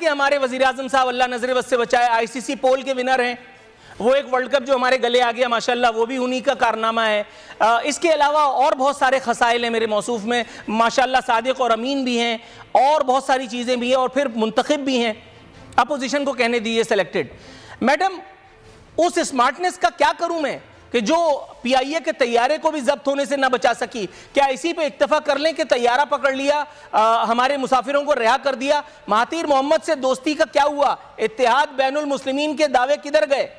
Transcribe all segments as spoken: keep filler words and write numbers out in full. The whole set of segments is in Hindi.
हमारे वजीर आजम साहब अल्लाह नजर बद से बचाए आईसीसी पोल के विनर हैं। वो एक वर्ल्ड कप जो हमारे गले आ गया माशाल्लाह, वो भी उन्हीं का कारनामा है। आ, इसके अलावा और बहुत सारे खसाइल हैं मेरे मौसूफ में माशाल्लाह, सादिक और अमीन भी हैं और बहुत सारी चीज़ें भी हैं और फिर मुंतखब भी हैं, अपोजिशन को कहने दीजिए सेलेक्टेड। मैडम उस स्मार्टनेस का क्या करूं मैं कि जो पीआईए के तैयारे को भी जब्त होने से ना बचा सकी? क्या इसी पे इक्तफा कर लें कि तैयारा पकड़ लिया, आ, हमारे मुसाफिरों को रिहा कर दिया? महातीर मोहम्मद से दोस्ती का क्या हुआ? इत्तेहाद बैनुल मुस्लिमीन के दावे किधर गए?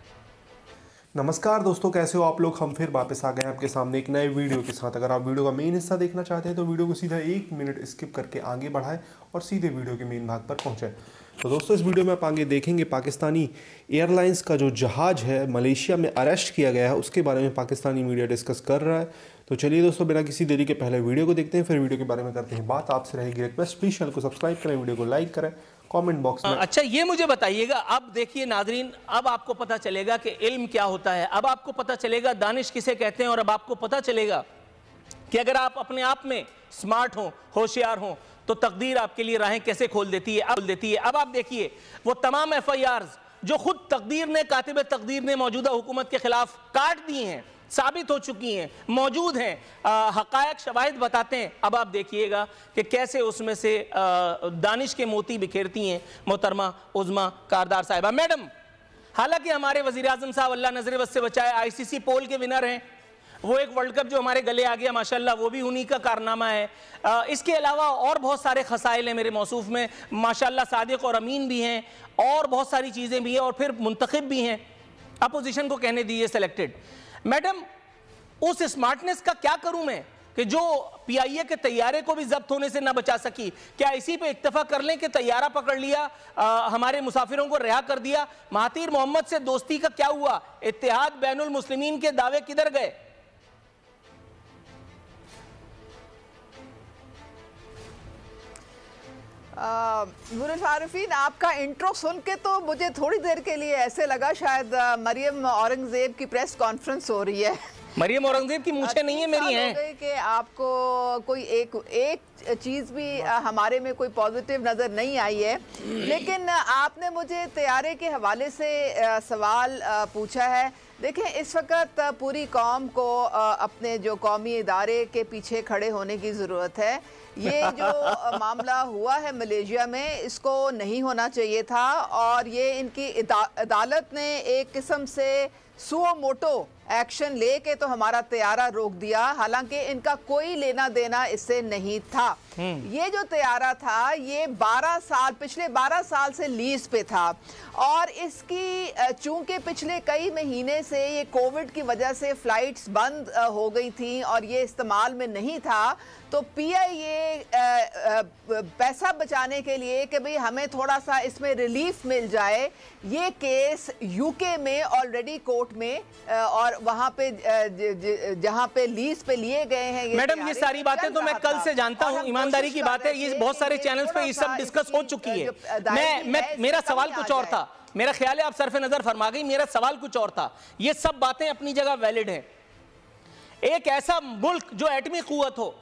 नमस्कार दोस्तों, कैसे हो आप लोग। हम फिर वापस आ गए हैं आपके सामने एक नए वीडियो के साथ। अगर आप वीडियो का मेन हिस्सा देखना चाहते हैं तो वीडियो को सीधा एक मिनट स्किप करके आगे बढ़ाएं और सीधे वीडियो के मेन भाग पर पहुंचें। तो दोस्तों, इस वीडियो में आप आगे देखेंगे पाकिस्तानी एयरलाइंस का जो जहाज है मलेशिया में अरेस्ट किया गया है, उसके बारे में पाकिस्तानी मीडिया डिस्कस कर रहा है। तो चलिए दोस्तों, बिना किसी देरी के पहले वीडियो को देखते हैं, फिर वीडियो के बारे में करते हैं बात। आपसे रहेगी रिक्वेस्ट, प्लीज चैनल को सब्सक्राइब करें, वीडियो को लाइक करें, कमेंट बॉक्स में। अच्छा, ये मुझे बताइएगा, अब देखिए नाजरीन, अब आपको पता चलेगा कि इल्म क्या होता है, अब आपको पता चलेगा दानिश किसे कहते हैं, और अब आपको पता चलेगा कि अगर आप अपने आप में स्मार्ट हो, होशियार हो, तो तकदीर आपके लिए राहें कैसे खोल देती है अब देती है अब आप देखिए, वो तमाम एफ आई आर्स जो खुद तकदीर ने, कातिब तकदीर ने मौजूदा हुकूमत के खिलाफ काट दी हैं, साबित हो चुकी हैं, मौजूद हैं, हकायक शवाहिद बताते हैं। अब आप देखिएगा कि कैसे उसमें से आ, दानिश के मोती बिखेरती हैं मोहतरमा उज़्मा कारदार साहिबा। मैडम, हालांकि हमारे वजीर आजम साहब अल्लाह नजर बद से बचाए आईसीसी पोल के विनर हैं। वो एक वर्ल्ड कप जो हमारे गले आ गया माशाल्लाह, वो भी उन्हीं का कारनामा है। आ, इसके अलावा और बहुत सारे खसाइल हैं मेरे मौसूफ में माशाल्लाह, सादिक और अमीन भी हैं और बहुत सारी चीज़ें भी हैं और फिर मुंतखब भी हैं, अपोजिशन को कहने दीजिए सेलेक्टेड। मैडम उस स्मार्टनेस का क्या करूं मैं कि जो पीआईए के तैयारे को भी जब्त होने से ना बचा सकी? क्या इसी पे इक्तफा कर लें कि तैयारा पकड़ लिया, आ, हमारे मुसाफिरों को रिहा कर दिया? महातीर मोहम्मद से दोस्ती का क्या हुआ? इत्तेहाद बैनुल मुस्लिमीन के दावे किधर गए? मुरल फारूफीन, आपका इंट्रो सुन के तो मुझे थोड़ी देर के लिए ऐसे लगा शायद मरियम औरंगजेब की प्रेस कॉन्फ्रेंस हो रही है। मरियम औरंगजेब की मूछें नहीं है, मेरी हैं। कि आपको कोई एक एक चीज़ भी हमारे में कोई पॉजिटिव नज़र नहीं आई है, लेकिन आपने मुझे तैयारे के हवाले से सवाल पूछा है। देखें, इस वक्त पूरी कौम को अपने जो कौमी इदारे के पीछे खड़े होने की ज़रूरत है। ये जो मामला हुआ है मलेशिया में, इसको नहीं होना चाहिए था और ये इनकी अदालत ने एक किस्म से सुओ मोटो एक्शन लेके तो हमारा तैयारा रोक दिया, हालांकि इनका कोई लेना देना इससे नहीं था। ये जो तैयारा था ये बारह साल पिछले बारह साल से लीज पे था और इसकी चूंकि पिछले कई महीने से ये कोविड की वजह से फ्लाइट्स बंद हो गई थी और ये इस्तेमाल में नहीं था, तो पीआईए पैसा बचाने के लिए कि भाई हमें थोड़ा सा इसमें रिलीफ मिल जाए, ये केस यूके में ऑलरेडी कोर्ट में और वहां पे जहां पे लीज पे लिए गए हैं। मैडम, ये सारी बातें तो मैं कल से जानता हूं, ईमानदारी की बात है, ये बहुत सारे चैनल्स पे ये सब डिस्कस हो चुकी है। मैं मैं मेरा सवाल कुछ और था, मेरा ख्याल है आप सरफ नजर फरमा गई, मेरा सवाल कुछ और था। ये सब बातें अपनी जगह वैलिड हैं। एक ऐसा मुल्क जो एटमी कुव्वत हो,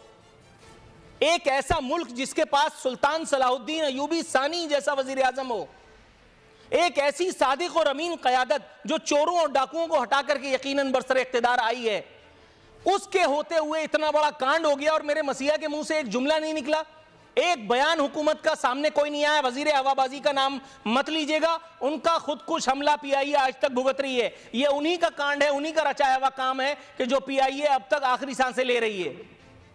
एक ऐसा मुल्क जिसके पास सुल्तान सलाहुद्दीन अयूबी सानी जैसा वजीर आजम हो, एक ऐसी सादिक और अमीन क़यादत जो चोरों और डाकुओं को हटा करके यकीनन बरसर इख्तिदार आई है, उसके होते हुए इतना बड़ा कांड हो गया और मेरे मसीहा के मुंह से एक जुमला नहीं निकला, एक बयान हुकूमत का सामने कोई नहीं आया। वजीर हवाबाजी का नाम मत लीजिएगा, उनका खुदकुश हमला पीआईए आज तक भुगत रही है। ये उन्हीं का कांड है, उन्हीं का रचाया हुआ काम है कि जो पीआईए अब तक आखिरी सांसें ले रही है।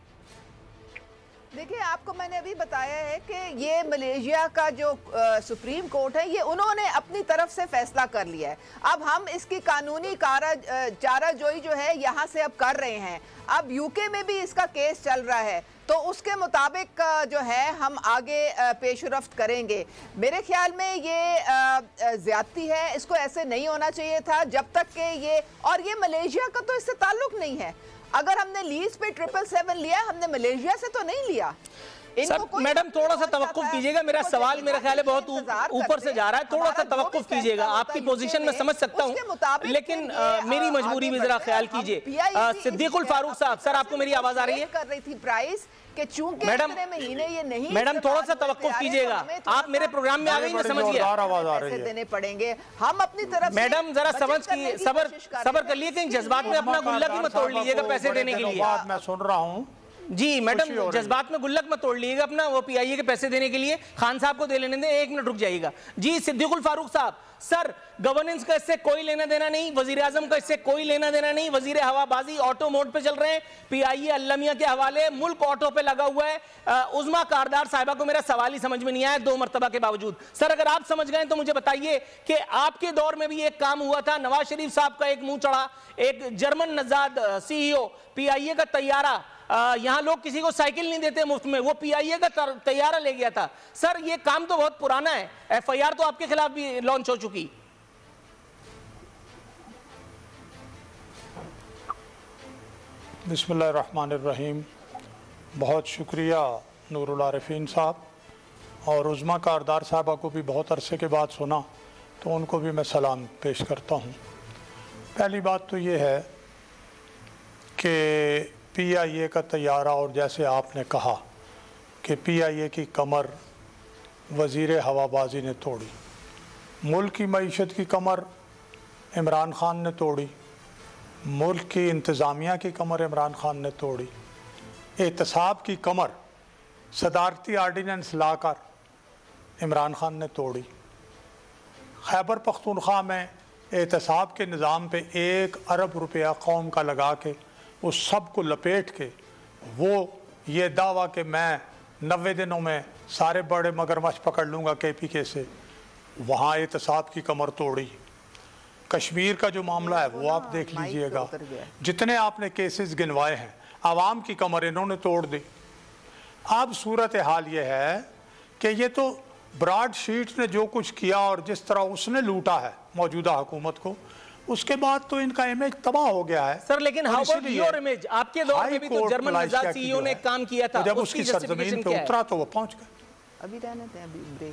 देखिए, आपको मैंने अभी बताया है कि ये मलेशिया का जो आ, सुप्रीम कोर्ट है, ये उन्होंने अपनी तरफ से फैसला कर लिया है। अब हम इसकी कानूनी कारा चाराजोई जो है यहाँ से अब कर रहे हैं। अब यूके में भी इसका केस चल रहा है, तो उसके मुताबिक जो है हम आगे पेशरफ्त करेंगे। मेरे ख्याल में ये ज़्यादती है, इसको ऐसे नहीं होना चाहिए था जब तक कि ये, और ये मलेशिया का तो इससे ताल्लुक़ नहीं है। अगर हमने लीज पे ट्रिपल सेवन लिया, हमने मलेशिया से तो नहीं लिया। सर मैडम थोड़ा सा तवक्कुफ कीजिएगा, मेरा सवाल मेरा ख्याल है बहुत ऊपर से जा रहा है, थोड़ा सा तवक्कुफ कीजिएगा। आपकी पोजीशन में समझ सकता हूं, लेकिन मेरी मजबूरी में जरा ख्याल कीजिए। सिद्दीकुल फारूक साहब, सर आपको मेरी आवाज आ रही है? कर रही थी प्राइस कि चूंकि मैडम महीने ये नहीं, मैडम थोड़ा सा तवक्कुफ कीजिएगा, आप मेरे प्रोग्राम में आ गई, मैं समझ गया। पैसे देने पड़ेंगे हम अपनी तरफ। मैडम जरा समझ की सबर सबर कर लिए, कहीं जज्बात में अपना गुल्लक ही मत तोड़ लीजिएगा पैसे देने के लिए। मैं सुन रहा हूँ जी मैडम, जज्बात में गुल्लक मत तोड़ लीजिएगा अपना, वो पीआईए के पैसे देने के लिए खान साहब को दे लेने दें, एक मिनट रुक जाइएगा। जी सिद्दीकुल फारूक साहब, सर गवर्नेंस का इससे कोई लेना देना नहीं, वजीर आजम का इससे कोई लेना देना नहीं, वजीर हवाबाजी ऑटो मोड पे चल रहे हैं, पीआईए अल्लमिया के हवाले मुल्क ऑटो पे लगा हुआ है। उज़मा कारदार साहिबा को मेरा सवाल ही समझ में नहीं आया दो मरतबा के बावजूद। सर अगर आप समझ गए तो मुझे बताइए कि आपके दौर में भी एक काम हुआ था, नवाज शरीफ साहब का एक मुंह चढ़ा, एक जर्मन नजाद सीईओ, पीआईए का तैयारा, यहां लोग किसी को साइकिल नहीं देते मुफ्त में, वो पीआईए का तैयारा ले गया था। सर ये काम तो बहुत पुराना है, एफआईआर तो आपके खिलाफ भी लॉन्च हो चुकी। बिस्मिल्लाहिर्रहमानिर्रहीम। बहुत शुक्रिया नूरुल आरिफीन साहब, और उज़मा कारदार साहबा को भी बहुत अरसे के बाद सुना तो उनको भी मैं सलाम पेश करता हूँ। पहली बात तो ये है कि पीआईए का तैयारा, और जैसे आपने कहा कि पीआईए की कमर वज़ीर हवाबाजी ने तोड़ी, मुल्क की मईशत की कमर इमरान खान ने तोड़ी, मुल्क की इंतज़ामिया की कमर इमरान खान ने तोड़ी, एहतसाब की कमर सदारती आर्डीनेंस लाकर इमरान खान ने तोड़ी, खैबर पख्तूनख्वा में एहतसाब के निज़ाम पे एक अरब रुपया कौम का लगा के उस सब को लपेट के वो ये दावा कि मैं नब्बे दिनों में सारे बड़े मगरमच्छ पकड़ लूँगा के पी के से, वहाँ एहतसाब की कमर तोड़ी। कश्मीर का जो मामला है वो आप देख लीजिएगा, जितने आपने केसेस गिनवाए हैं, आवाम की कमर इन्होंने तोड़ दी। अब सूरत हाल ये है कि ये तो ब्रॉड शीट ने जो कुछ किया और जिस तरह उसने लूटा है मौजूदा हुकूमत को, उसके बाद तो इनका इमेज तबाह हो गया है। सर लेकिन हाउ अबाउट योर इमेज? आपके दौर में भी तो जर्मन नजाद सीईओ ने काम किया था, जब उसकी सरजमीन पे उतरा तो वो पहुंच गए। अभी रहने दें, अभी ब्रेक।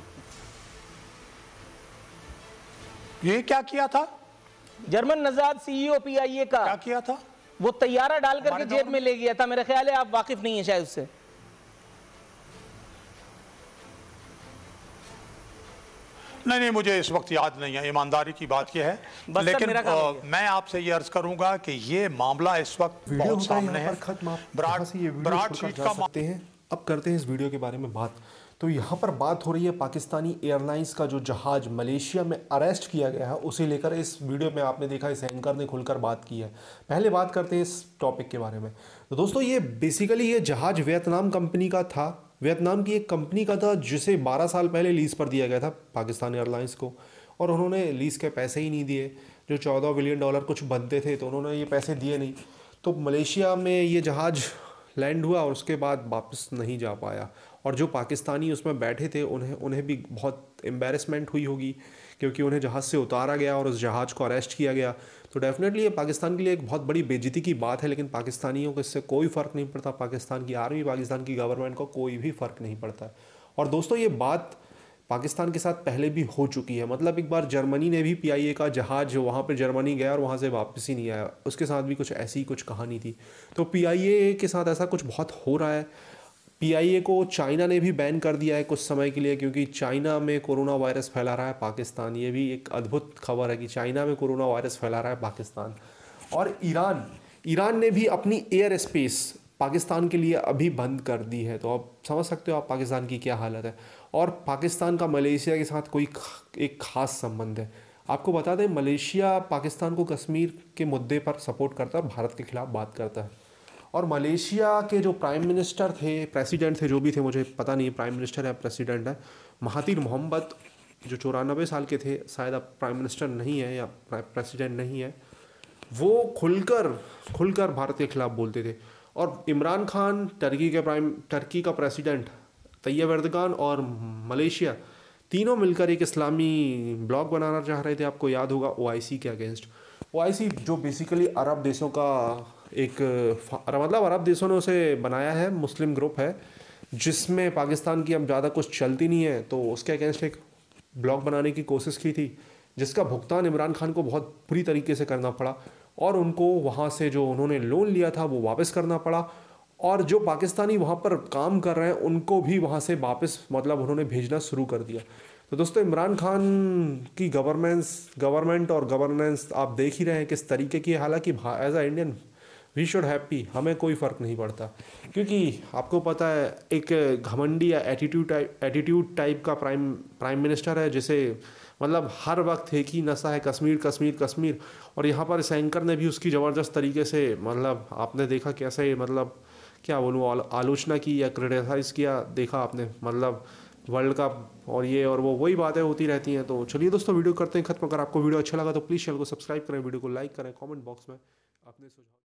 ये क्या किया था जर्मन नजाद सीईओ पीआईए का? क्या किया था? वो तैयारा डाल करके जेब में ले गया था, मेरा ख्याल है आप वाकिफ नहीं है शायद उससे। नहीं नहीं मुझे इस वक्त याद नहीं है, ईमानदारी की बात यह है, लेकिन आ, मैं आपसे ये अर्ज करूंगा कि ये मामला इस वक्त बहुत सामने है। ब्रॉड शीट का सकते हैं। अब करते हैं इस वीडियो के बारे में बात। तो यहाँ पर बात हो रही है पाकिस्तानी एयरलाइंस का जो जहाज मलेशिया में अरेस्ट किया गया है, उसे लेकर इस वीडियो में आपने देखा इस एंकर ने खुलकर बात की है। पहले बात करते हैं इस टॉपिक के बारे में। तो दोस्तों ये बेसिकली ये जहाज वियतनाम कंपनी का था, वियतनाम की एक कंपनी का था जिसे बारह साल पहले लीज़ पर दिया गया था पाकिस्तान एयरलाइंस को, और उन्होंने लीज़ के पैसे ही नहीं दिए। जो चौदह बिलियन डॉलर कुछ बनते थे तो उन्होंने ये पैसे दिए नहीं, तो मलेशिया में ये जहाज लैंड हुआ और उसके बाद वापस नहीं जा पाया। और जो पाकिस्तानी उसमें बैठे थे उन्हें उन्हें भी बहुत एम्बेरसमेंट हुई होगी, क्योंकि उन्हें जहाज़ से उतारा गया और उस जहाज़ को अरेस्ट किया गया। तो डेफिनेटली ये पाकिस्तान के लिए एक बहुत बड़ी बेइज्जती की बात है, लेकिन पाकिस्तानियों को इससे कोई फ़र्क नहीं पड़ता, पाकिस्तान की आर्मी, पाकिस्तान की गवर्नमेंट को कोई भी फ़र्क नहीं पड़ता है। और दोस्तों ये बात पाकिस्तान के साथ पहले भी हो चुकी है, मतलब एक बार जर्मनी ने भी पीआईए का जहाज जो वहाँ पे जर्मनी गया और वहाँ से वापस ही नहीं आया, उसके साथ भी कुछ ऐसी कुछ कहानी थी। तो पीआईए के साथ ऐसा कुछ बहुत हो रहा है। पीआईए को चाइना ने भी बैन कर दिया है कुछ समय के लिए, क्योंकि चाइना में कोरोना वायरस फैला रहा है पाकिस्तान। ये भी एक अद्भुत खबर है कि चाइना में कोरोना वायरस फैला रहा है पाकिस्तान। और ईरान ईरान ने भी अपनी एयर स्पेस पाकिस्तान के लिए अभी बंद कर दी है। तो आप समझ सकते हो आप पाकिस्तान की क्या हालत है। और पाकिस्तान का मलेशिया के साथ कोई एक ख़ास संबंध है। आपको बता दें मलेशिया पाकिस्तान को कश्मीर के मुद्दे पर सपोर्ट करता है और भारत के खिलाफ बात करता है। और मलेशिया के जो प्राइम मिनिस्टर थे, प्रेसिडेंट थे, जो भी थे मुझे पता नहीं प्राइम मिनिस्टर या प्रेसिडेंट है, महातिर मोहम्मद जो चौरानबे साल के थे, शायद अब प्राइम मिनिस्टर नहीं है या प्रेसिडेंट नहीं है, वो खुलकर खुलकर भारत के खिलाफ बोलते थे। और इमरान खान, टर्की के प्राइम टर्की का प्रेसिडेंट तैयब एर्दोगान और मलेशिया तीनों मिलकर एक इस्लामी ब्लॉक बनाना चाह रहे थे। आपको याद होगा ओआईसी के अगेंस्ट। ओआईसी जो बेसिकली अरब देशों का एक मतलब अरब देशों ने उसे बनाया है, मुस्लिम ग्रुप है जिसमें पाकिस्तान की अब ज़्यादा कुछ चलती नहीं है, तो उसके अगेंस्ट एक ब्लॉग बनाने की कोशिश की थी, जिसका भुगतान इमरान खान को बहुत बुरी तरीके से करना पड़ा और उनको वहाँ से जो उन्होंने लोन लिया था वो वापस करना पड़ा, और जो पाकिस्तानी वहाँ पर काम कर रहे हैं उनको भी वहाँ से वापस मतलब उन्होंने भेजना शुरू कर दिया। तो दोस्तों इमरान खान की गवर्नेंस गवर्नमेंट और गवर्नेंस आप देख ही रहे हैं किस तरीके की है। हालांकि as a Indian we should happy, हमें कोई फ़र्क नहीं पड़ता, क्योंकि आपको पता है एक घमंडी या एटीट्यूड टाइप एटीट्यूड टाइप का प्राइम प्राइम मिनिस्टर है, जिसे मतलब हर वक्त एक ही नशा है कश्मीर कश्मीर कश्मीर। और यहाँ पर इस एंकर ने भी उसकी ज़बरदस्त तरीके से मतलब आपने देखा कैसे मतलब क्या बोलूँ आलोचना की या क्रिटिसाइज़ किया, देखा आपने मतलब वर्ल्ड कप और ये और वो वही बातें होती रहती हैं। तो चलिए दोस्तों वीडियो करते हैं ख़त्म। अगर आपको वीडियो अच्छा लगा तो प्लीज़ चैनल को सब्सक्राइब करें, वीडियो को लाइक करें, कमेंट बॉक्स में अपने सुझाव